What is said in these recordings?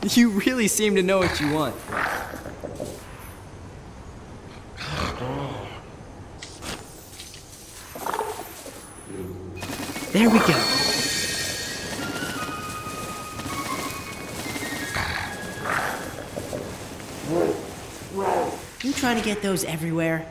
You really seem to know what you want. There we go. You trying to get those everywhere?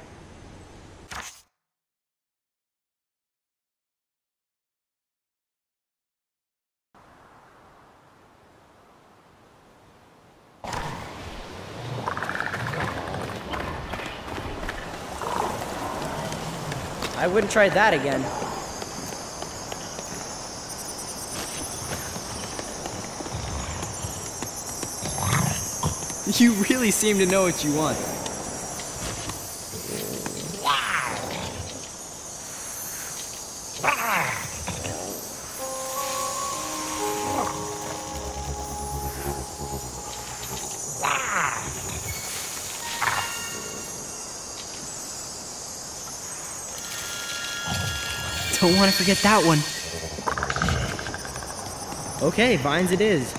I wouldn't try that again. You really seem to know what you want. Don't want to forget that one. Okay, vines it is.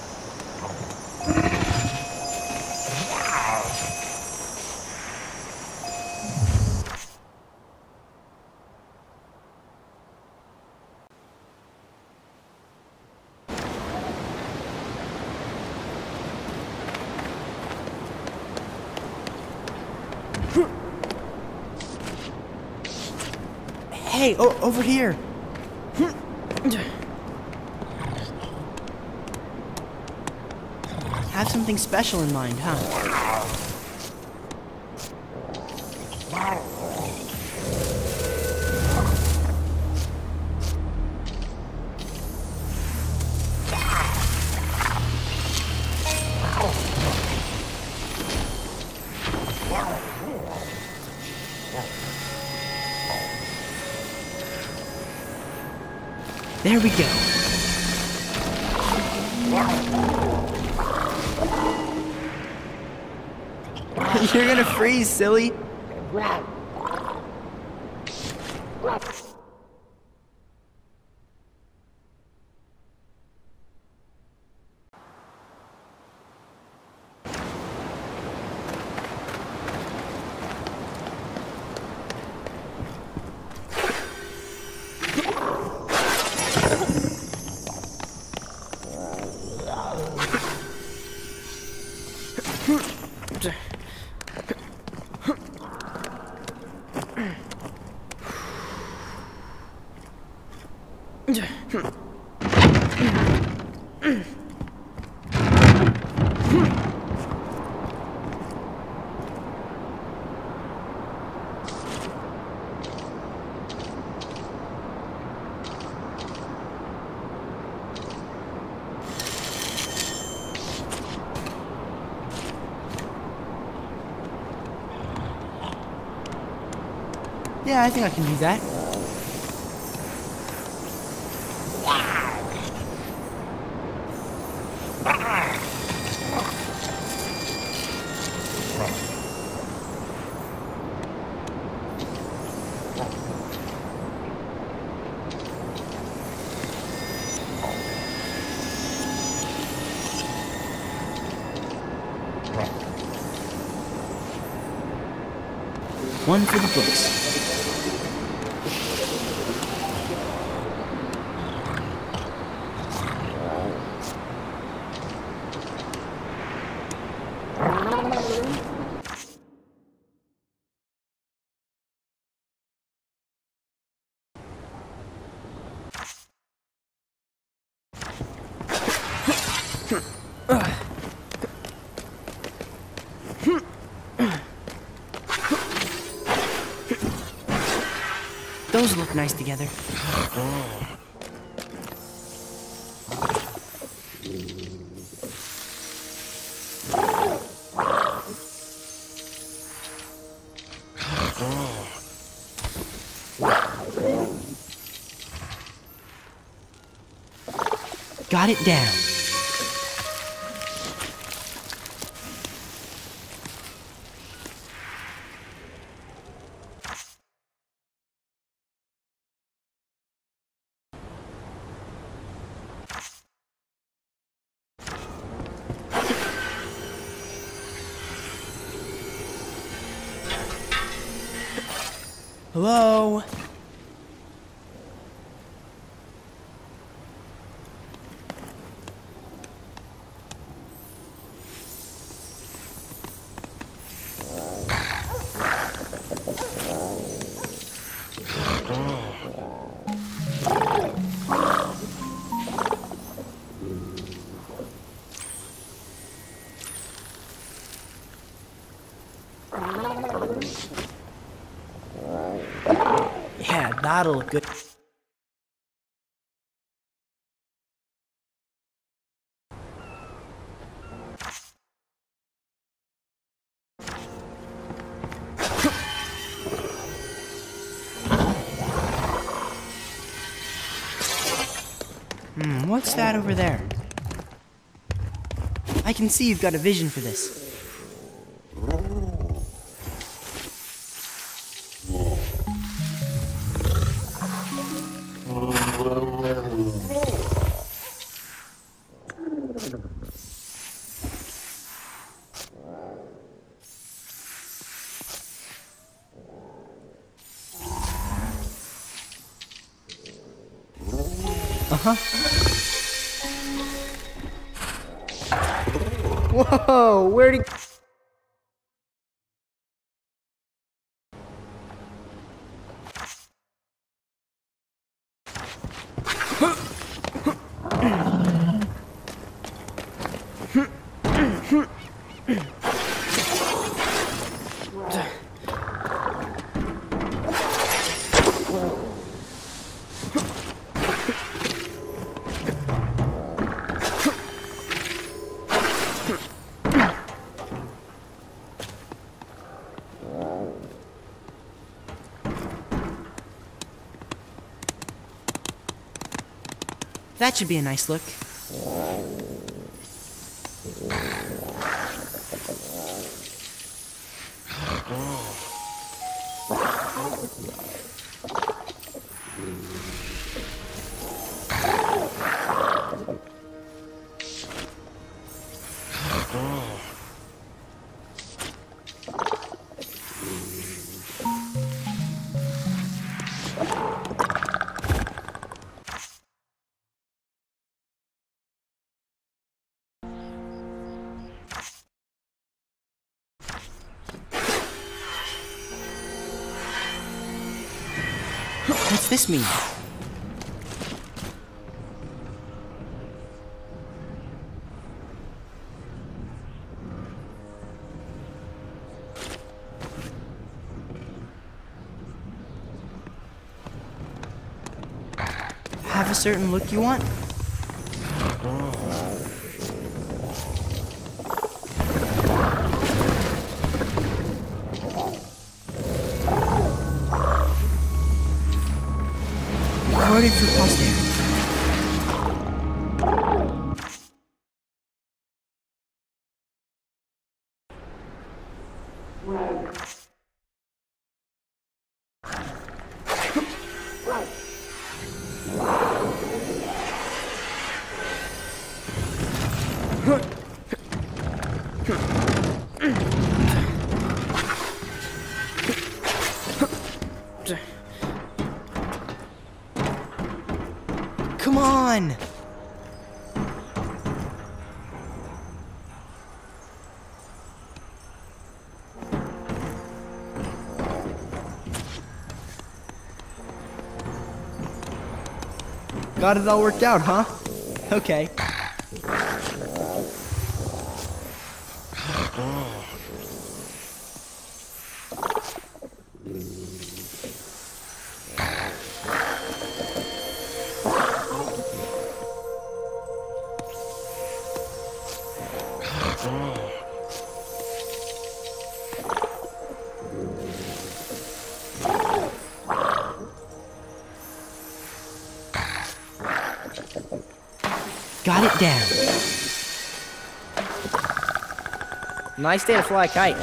Hey, over here. Have something special in mind, huh? There we go. You're gonna freeze, silly. Yeah, I think I can do that. One for the books. Those look nice together. Got it down. Hello? Yeah, that'll look good. What's that over there? I can see you've got a vision for this. Whoa, where'd he... That should be a nice look. What's this mean? Have a certain look you want? Recorded for posterity. Come on! Got it all worked out, huh? Okay. Got it down. Nice day to fly a kite.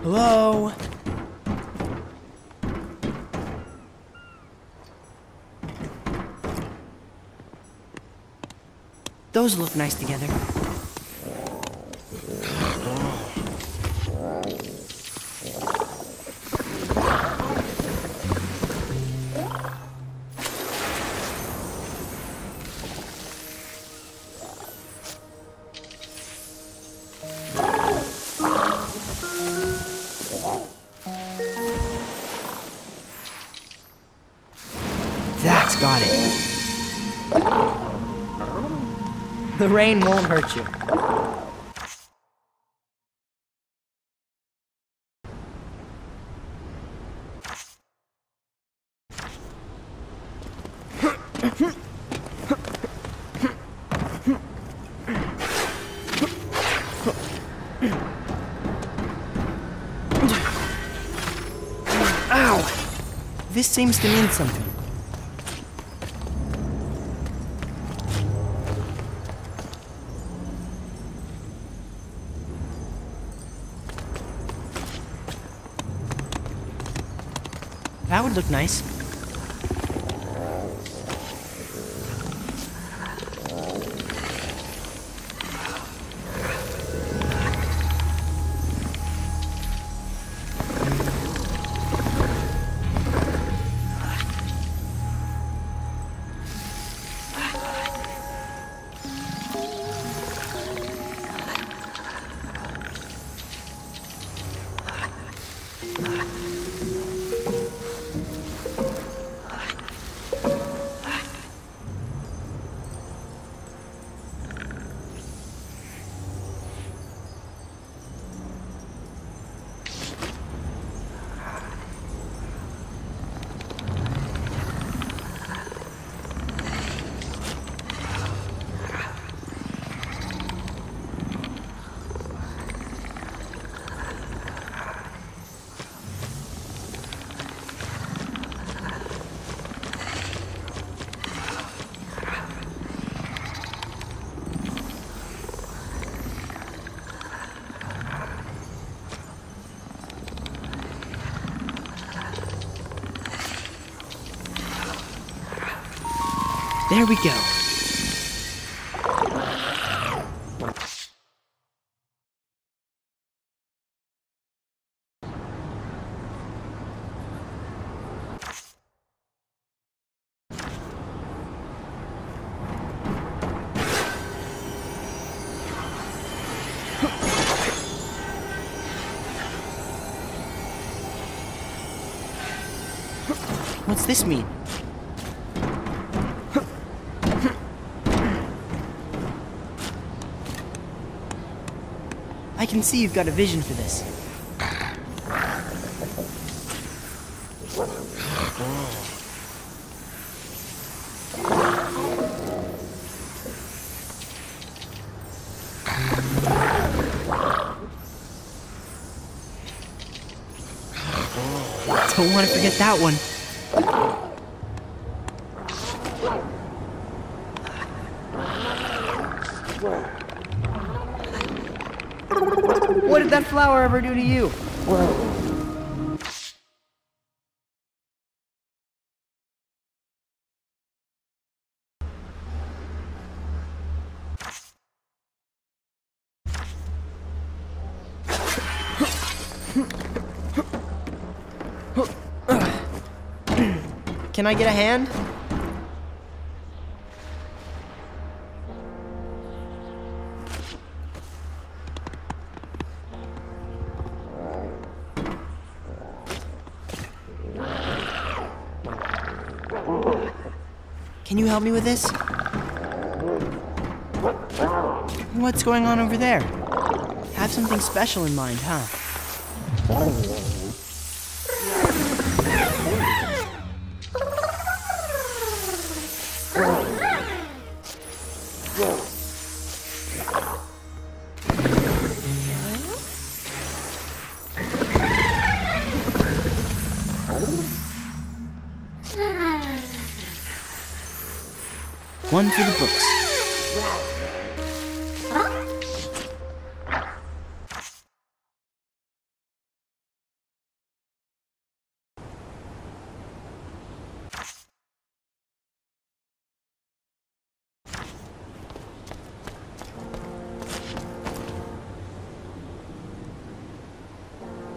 Hello? Those look nice together. That's got it. The rain won't hurt you. Ow! This seems to mean something. That would look nice. There we go. What's this mean? I can see you've got a vision for this. Don't want to forget that one. What did that flower ever do to you? Can I get a hand? Can you help me with this? What's going on over there? Have something special in mind, huh? One for the books.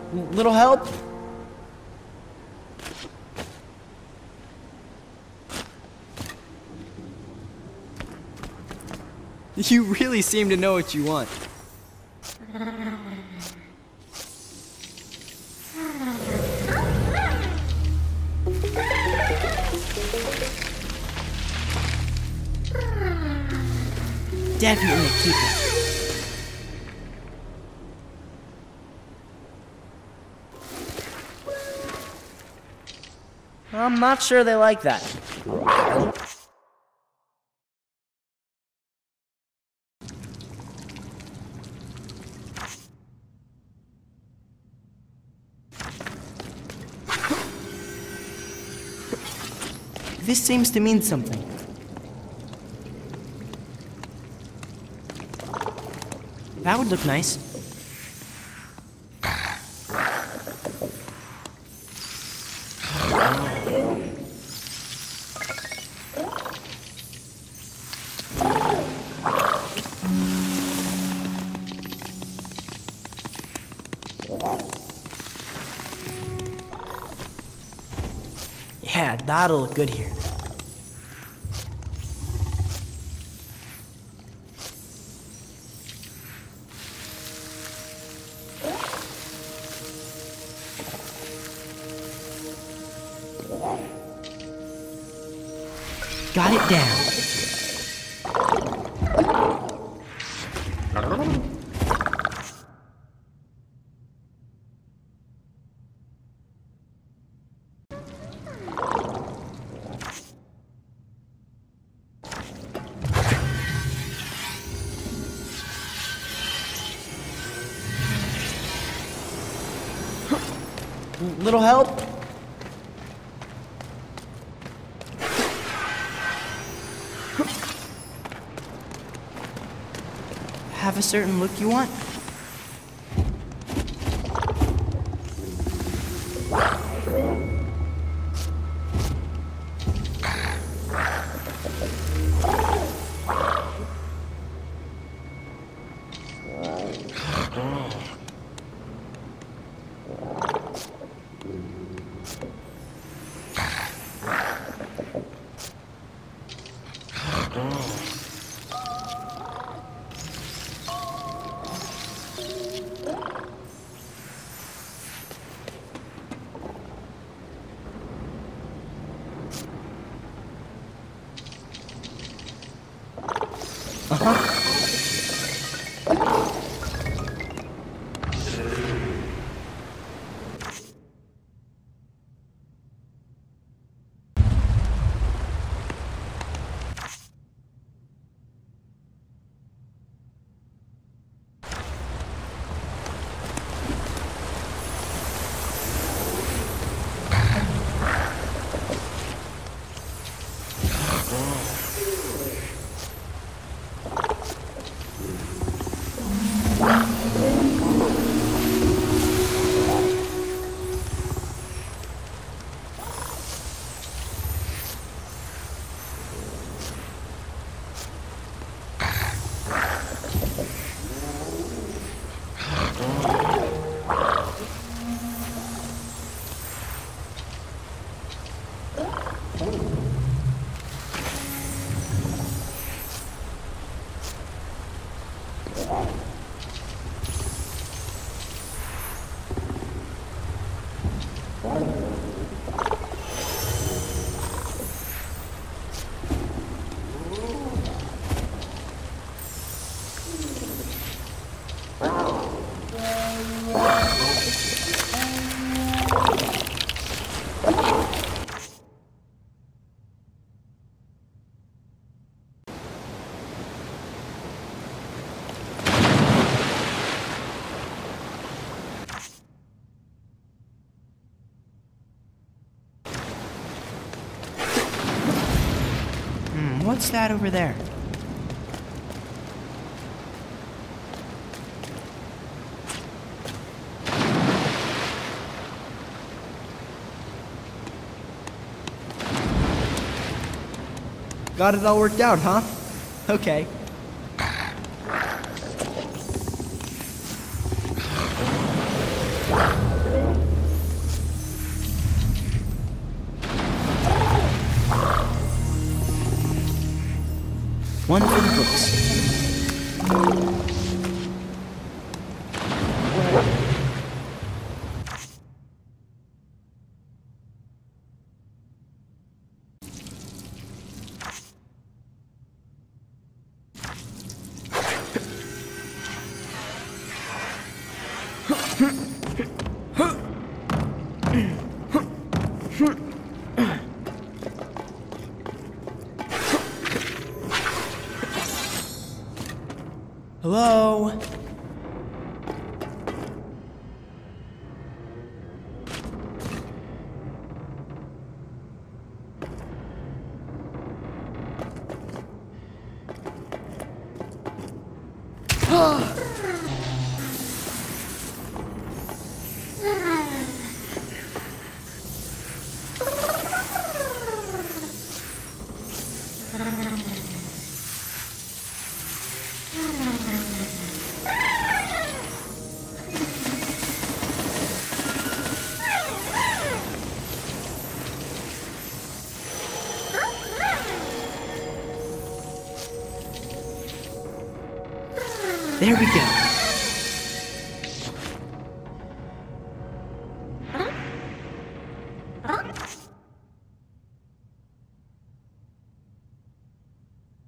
Little help? You really seem to know what you want. Definitely keep it. I'm not sure they like that. This seems to mean something. That would look nice. Yeah, that'll look good here. Got it down. Little help? Have a certain look you want? What's that over there? Got it all worked out, huh? Okay. One for the books. Hello? There we go.